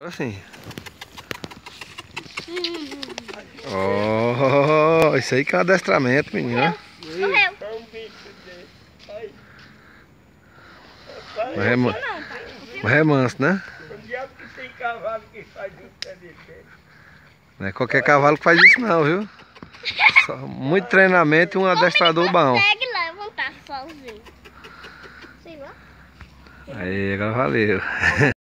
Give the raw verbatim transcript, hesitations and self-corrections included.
Assim. Oh, isso aí que é um adestramento, menino. Correu. Mas é, ma- mas é manso, né? O diabo que tem cavalo que faz isso é dele. Não é qualquer cavalo que faz isso não, viu? Só muito treinamento e um adestrador bom. Consegue levantar sozinho. Sei lá. Aí, agora valeu.